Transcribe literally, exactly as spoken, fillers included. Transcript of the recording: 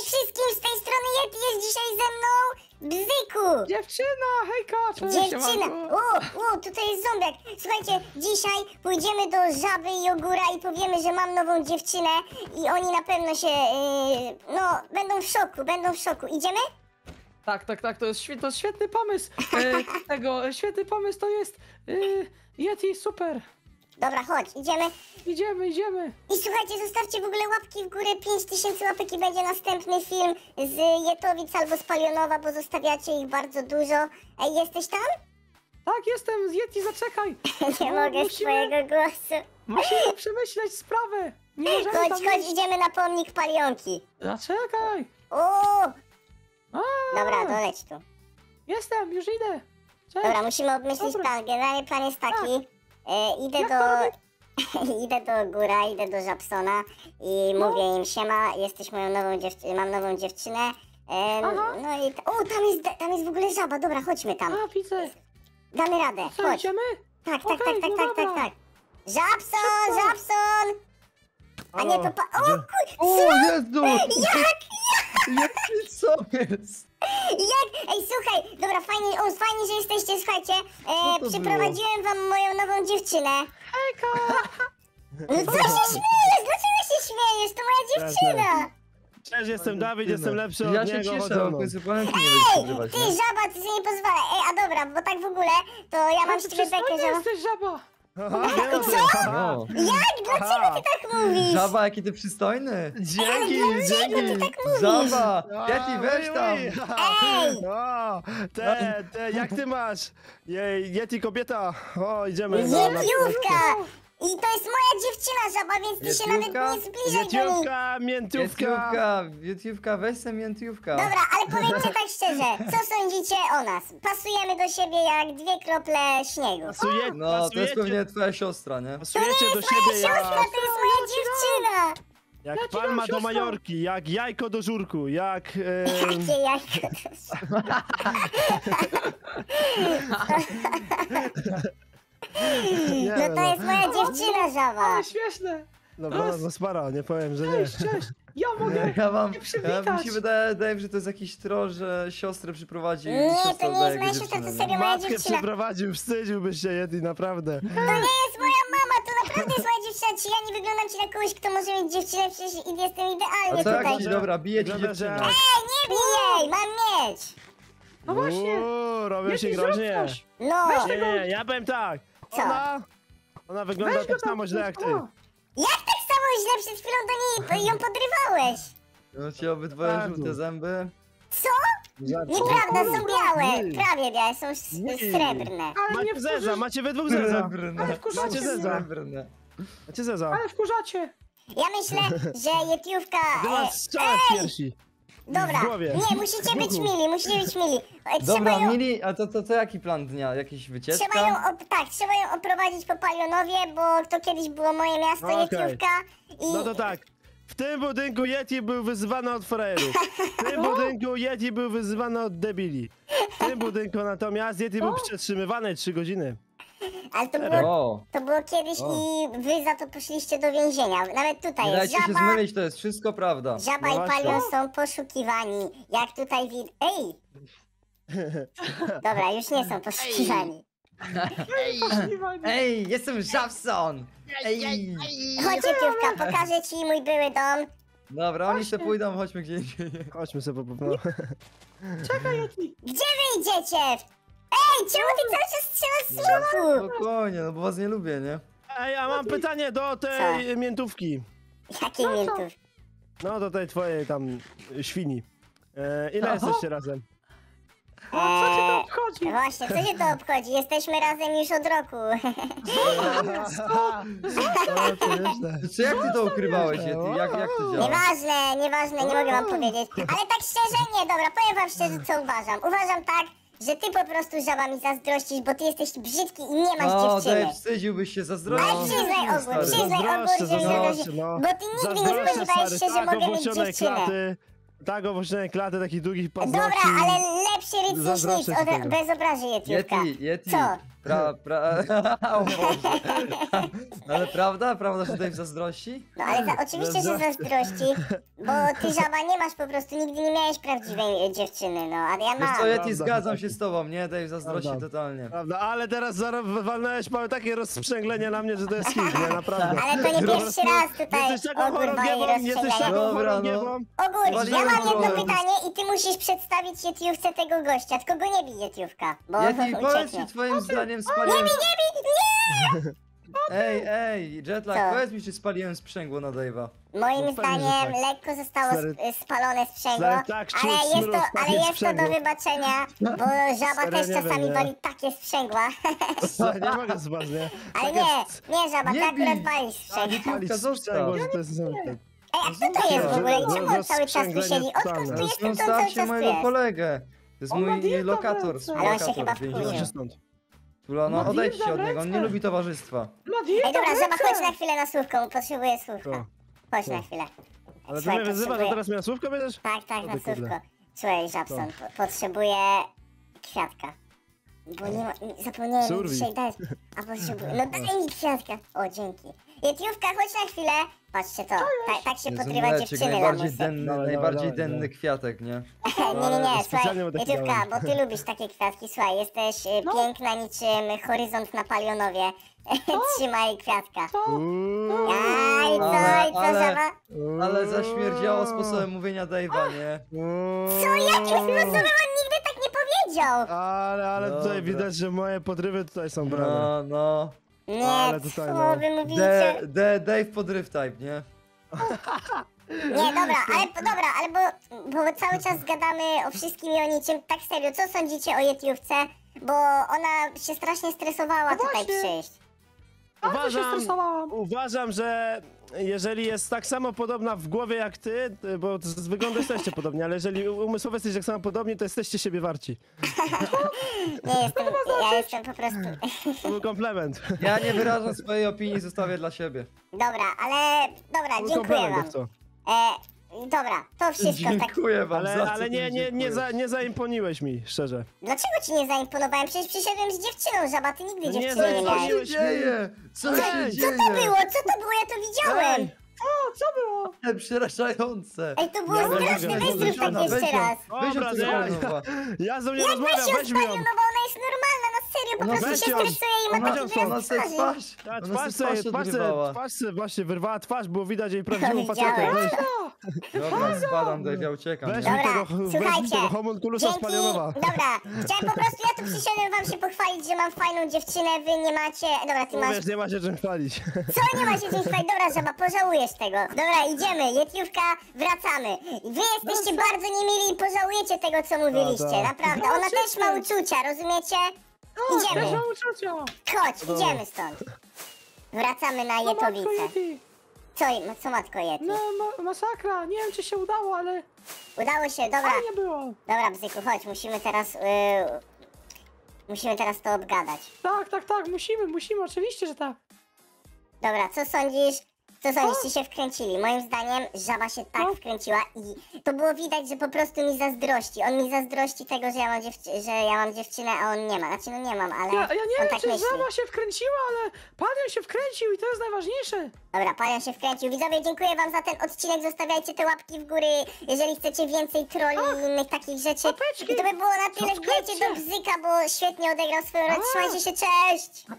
wszystkim, z tej strony Yeti jest dzisiaj ze mną Bzyku! Dziewczyna, hejka! Cześć, Dziewczyna! O, o, tutaj jest zombiak! Słuchajcie, dzisiaj pójdziemy do Żaby i Ogóra i powiemy, że mam nową dziewczynę i oni na pewno się, yy, no, będą w szoku, będą w szoku. Idziemy? Tak, tak, tak, to jest, świe- to jest świetny pomysł. E, tego, e, świetny pomysł to jest e, Yeti, super. Dobra, chodź, idziemy. Idziemy, idziemy. I słuchajcie, zostawcie w ogóle łapki w górę, pięć tysięcy łapek i będzie następny film z Jetowic albo z Palionowa, bo zostawiacie ich bardzo dużo. Ej, jesteś tam? Tak, jestem z Yeti, zaczekaj. Nie No, mogę z musimy- twojego głosu. Musimy przemyśleć sprawę. Nie możemy Chodź, tam chodź, iść. idziemy na pomnik Palionki. Zaczekaj. O! A, Dobra, doleć tu. Jestem, już idę. Cześć. Dobra, musimy obmyślić Dobra. plan. Generalnie plan jest taki. E, idę Jak do... to robić? idę do Góra, idę do Żabsona i No. mówię im, siema, jesteś moją nową dziewczynę, mam nową dziewczynę. E, Aha. no i... O, tam jest, tam jest w ogóle żaba, dobra, chodźmy tam. A, widzę. Damy radę, Co, chodź. idziemy? Tak, tak, Okej, tak, tak, no tak, tak, dobra. tak. Żabson, Szybko. Żabson! A nie, to pa... O, Gdzie? kuj... O, Co? Jezu! Jak? Jaki co jest? Jak? Ej, słuchaj, dobra, fajnie, o, fajnie, że jesteście, słuchajcie. Co E, to przyprowadziłem wam moją nową dziewczynę. Hejka. No co się śmiejesz? Dlaczego się śmiejesz? To moja dziewczyna! Cześć, jestem Dawid, jestem lepszy Ja od się niego. chodź cieszę, ze bo mną. w końcu Polenki nie będzie Ej, przeżywać, ty nie? żaba, ty sobie nie pozwala. Ej, a dobra, bo tak w ogóle, to ja mam Ale z ty ciebie bekę, przystojny żaba. jesteś, żaba. Aha, wiem, Co? wiem. Aha. No. Jak? Dlaczego ty tak mówisz? Żaba, jaki ty przystojny! Dzięki, Dlaczego ty dzięki. tak mówisz? Żaba! A, Yeti, weź ui, tam! ui. Ej! O, te, te, jak ty masz? Jej, Yeti kobieta. O, idziemy. Jetiówka! I to jest moja dziewczyna, żaba, więc ty się nawet Jetiówka? nie zbliżaj do niej. Jetiówka, miętówka. Jetiówka, Jetiówka, weź se miętówka. Dobra, ale powiedzcie tak szczerze, co sądzicie o nas? Pasujemy do siebie jak dwie krople śniegu. Pasuje, No, to jest pasujecie, pewnie twoja siostra, nie? pasujecie do Moja siebie siostra, jak, to jest moja dziewczyna! jak Ja ci dam palma do siostrę. Majorki, jak jajko do żurku, jak... em, Jakie jajko to jest? nie No wiem, to jest moja dziewczyna, żaba. Ale śmieszne. No, no, no spara, nie powiem, że nie. Cześć, cześć. Ja mogę Ja wam, się ja, przywitać. mi się wydaje, wydaje, że to jest jakiś troll, że siostrę przyprowadzi i Nie, to siostra nie oddaje jest moja jego siostra, to dziewczynę, serio nie? moja Matkę dziewczyna. przyprowadził, wstydziłbyś się, Yeti, naprawdę. To nie jest moja mama, to naprawdę jest moja dziewczyna. Czy ja nie wyglądam ci na kogoś, kto może mieć dziewczynę? Przecież jestem A idealny co jak tutaj. ci, dobra, bije ci Wygląda, że- dziewczynę. Ej, nie bij jej, mam mieć. No właśnie. Uuu, robią się Yeti, zrób groźnie. coś. No, Nie, nie, nie, ja powiem tak. Co? Ona, ona wygląda Weź go tak tam, samo źle jak ty. o. jak tak samo źle przed chwilą do niej ją podrywałeś? No ci obydwoje Bardzo. żółte zęby. Co? Nieprawda, są białe. Nie. Prawie białe, są s- Nie. srebrne. Ale nie Macie zeza, wkurzysz. macie we dwóch zeza. Srebrne. Ale wkurzacie Macie mnie. zeza. Srebrne. Macie zeza. Ale wkurzacie. Ja myślę, że Jetiówka... Ty E, masz strzałę w piersi. dobra, w głowie. nie, musicie być mili, musicie być mili. E, Trzeba Dobra, ją... Mili, a to, to, to jaki plan dnia? Jakiś wycieczka? Trzeba ją, op- tak, trzeba ją oprowadzić po Palionowie, bo to kiedyś było moje miasto, Okej. Jetiówka. I No to tak. W tym budynku Yeti był wyzywany od frajerów. W tym budynku Yeti był wyzywany od debili. W tym budynku natomiast Yeti był przetrzymywany trzy godziny. Ale to było, O, to było kiedyś O. i wy za to poszliście do więzienia. Nawet tutaj nie jest dajcie się żaba, zmylić, to jest wszystko prawda. żaba No i właśnie. Palion są poszukiwani. Jak tutaj wid... Ej! Dobra, już nie są poszukiwani. Ej, jestem Żabson! Ej! Chodź, Jetiówka, pokażę ci mój były dom. Dobra, oni se pójdą, chodźmy gdzie indziej. Chodźmy sobie po no. Czekaj, Yeti. Gdzie wy idziecie? Ej, czemu ty cały czas strzelasz z łuku? Spokojnie, no bo was nie lubię, nie? Ej, a mam pytanie do tej miętówki. Jakiej No co? miętów? No do tej twojej tam y, świni. E, ile Aha. jesteście razem? A co cię to Eee, obchodzi? Właśnie, co się to obchodzi? Jesteśmy razem już od roku. O, to nieźle. Czy jak ty to ukrywałeś, Yeti? Jak, jak to działa? Nieważne, nieważne, nie mogę wam powiedzieć. Ale tak szczerze, nie, dobra, powiem wam szczerze, co uważam. Uważam tak, że ty po prostu żaba mi zazdrościsz, bo ty jesteś brzydki i nie masz O, dziewczyny. daj, wstydziłbyś się, zazdrościć. Ale przyznaj ogór, stary. przyznaj ogór, Zazdroszczę, że mi zazdroszczę, zazdrościsz. no. Bo ty nigdy nie Zazdroszczę, spodziewałeś się, stary, że tak mogę mieć owłosione dziewczynę. klaty, tak owłosione klaty, takich długich paznokci. Dobra, ale lepszy rycerz Zazdroszczę niż ci od, tego. bez obrazy Jetiówka. Yeti, Yeti, Co? Pra, pra... O Boże. Ale prawda? Prawda, że Dave zazdrości? No ale za, oczywiście, że zazdrości, bo ty żaba nie masz po prostu, nigdy nie miałeś prawdziwej e, dziewczyny, no, a ja Wiesz mam. co, Yeti, Prawda. zgadzam się z tobą, nie? Dave zazdrości Prawda. totalnie. Prawda, ale teraz zaro- walnąłeś mamy takie rozsprzęglenie na mnie, że to jest hit, nie? Naprawdę. Ale to nie pierwszy raz tutaj Jesteś taką ogór wali chorągiewą, jesteś rozstrzygania. taką Dobra, no. chorągiewą. Ogór, ja Waliłem mam jedno trochę. pytanie i ty musisz przedstawić Yetiówce tego gościa, tylko go nie bij Yetiówka, bo Yeti, powiedz ucieknie. mi twoim zdaniem spaliłem... Nie bij, nie! Ej, ej, Jetlag, Co? powiedz mi, czy spaliłem sprzęgło na Dave'a. Moim No pewnie, że zdaniem tak. lekko zostało Stary- sp- spalone sprzęgło, stary, tak, czuć ale jest to, smród, ale palić jest to do sprzęgło. wybaczenia, bo żaba Stary, też nie czasami wiem, nie. wali takie sprzęgła. Nie mogę spać, nie? Ale Tak nie, jest- nie żaba, ty Nie akurat bij. walisz sprzęgło. Palić zostaw. sprzęgło, że to jest niesamowite. Ej, a kto to jest w ogóle i Że- czemu on że cały czas tu sprzęglenie siedzi? Odkąd totalne. tu jestem, to on cały Zostawcie czas tu mojego jest. kolegę. To jest On ma mój dirta lokator, wręcz. Ale on się chyba współlokator w wkurzył. więzieniu. Chodź stąd. Tula, no Ma odejdźcie dirta od niego, on nie wręcz. lubi towarzystwa. Ej, dobra, żaba, chodź na chwilę na słówko, potrzebuję słówka. Co? Chodź Co? na chwilę. Ale ty Słuchaj, mnie wyzywasz, a potrzebuję- teraz mnie na słówko bierzesz? Tak, tak, O na ty kurde. słówko. Słuchaj, Żabson, po, potrzebuję kwiatka. Bo nie ma, nie- zapomniałem Surwi. dzisiaj dać. A potrzebuję, no daj mi kwiatka. O, dzięki. Jetiówka, chodź na chwilę. Patrzcie to, tak, tak się Jezu, podrywa Mleczek, dziewczyny najbardziej lamusy. denny, Dawaj, najbardziej dawaj, denny dawaj. kwiatek, nie? Nie, nie, nie, słuchaj, specjalnie mu taki Jetiówka, dałem. bo ty lubisz takie kwiatki. Słuchaj, jesteś y, No. piękna niczym horyzont na Palionowie. Trzymaj kwiatka. Uuu, Aj, co, Ale- i co, ale- żaba? Ale zaśmierdziało sposobem mówienia Dave'a, nie? Co, jakim sposobem on nigdy tak nie powiedział? Ale, ale tutaj Dobra. widać, że moje podrywy tutaj są brane. No, no. Nie, Ale tutaj, co no. wy D, mówicie? D, Dave podryw type, nie? Nie, dobra, ale dobra, ale bo, bo cały czas gadamy o wszystkim i o niczym. Tak serio, co sądzicie o Yetiówce? Bo ona się strasznie stresowała No tutaj właśnie. przyjść. Bardzo się Uważam, stresowałam. uważam, że jeżeli jest tak samo podobna w głowie jak ty, ty- bo z wyglądu jesteście podobni, ale jeżeli umysłowo jesteście tak samo podobni, to jesteście siebie warci. Nie jestem, ja jestem po prostu... To był komplement. Ja nie wyrażam swojej opinii, zostawię dla siebie. Dobra, ale... Dobra, To był dziękuję komplement, wam. jak co? E, dobra, to wszystko tak... Dziękuję wam za Ale, co ale ty nie, mi nie, nie, dziękujesz. za, nie zaimponiłeś mi, szczerze. Dlaczego ci nie zaimponowałem? Przecież przyszedłem z dziewczyną, żaba, ty nigdy No nie dziewczyny nie Co miałeś. się zaimponowałeś. dzieje? Co się Ej, dzieje? Co to było? Co to było? Ja to widziałem! Ej, O, co było? Przerażające. Ej, to było Ja mogę, straszne, mogę, weź mogę, zrób tak Żona, jeszcze weź ją. raz. Weź ją Dobra, tu ja- znowu. ja z nią nie Jak rozmawiam, weź ją weź mi ją. spalił, no bo ona jest normalna, na serio, po Ona prostu weź się ją. stresuje i ma Ona, taki ona wyraz se twarzy. twarz, Ta ona twarz se twarz se, twarz se, odgrywała. twarz se właśnie wyrwała twarz, było widać jej prawdziwą Widziałem. facetę. Weź, Dobra, spadam, Dave, ja uciekam. weź nie? mi Dobra, tego, weź mi słuchajcie, tego homunculusa z dzięki, Palionowa. dobra, chciałem po prostu, ja tu przyszedłem wam się pochwalić, że mam fajną dziewczynę, wy nie macie, dobra, ty masz, Wiesz, nie ma się czym chwalić. co nie macie czymś fajnie, dobra, żaba, pożałujesz tego, dobra, idziemy, Yetiówka, wracamy, wy jesteście bardzo niemili i pożałujecie tego, co mówiliście, tak. naprawdę, ona też ma uczucia, rozumiecie? Też Idziemy, mam uczucia. chodź, idziemy stąd, wracamy na O, matko Jetowice, Yeti. co, co matko Yeti, No, ma masakra. Nie wiem, czy się udało, ale udało się, dobra, fajnie było. dobra, bzyku, chodź, musimy teraz, yy, musimy teraz to obgadać. Tak, tak, tak, musimy, musimy, oczywiście, że tak. Dobra, co sądzisz? Co sądzisz, ci się wkręcili? Moim zdaniem żaba się tak No. wkręciła i to było widać, że po prostu mi zazdrości. On mi zazdrości tego, że ja mam, dziewczy- że ja mam dziewczynę, a on nie ma. Znaczy, no nie mam, ale Ja, ja nie on wiem, tak czy myśli. żaba się wkręciła, ale panią się wkręcił i to jest najważniejsze. Dobra, panią się wkręcił. Widzowie, dziękuję wam za ten odcinek. Zostawiajcie te łapki w góry, jeżeli chcecie więcej trolli i innych takich rzeczy. łapeczki, I to by było na tyle. Wbijajcie do subskrypcje. Bzyka, bo świetnie odegrał swoją rolę. A. Trzymajcie się, cześć!